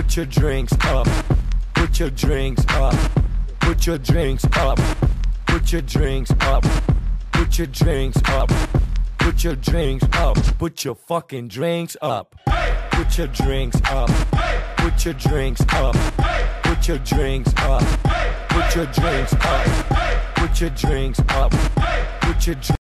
Put your drinks up. Put your drinks up. Put your drinks up. Put your drinks up. Put your drinks up. Put your drinks up. Put your fucking drinks up. Put your drinks up. Put your drinks up. Put your drinks up. Put your drinks up. Put your drinks up. Put your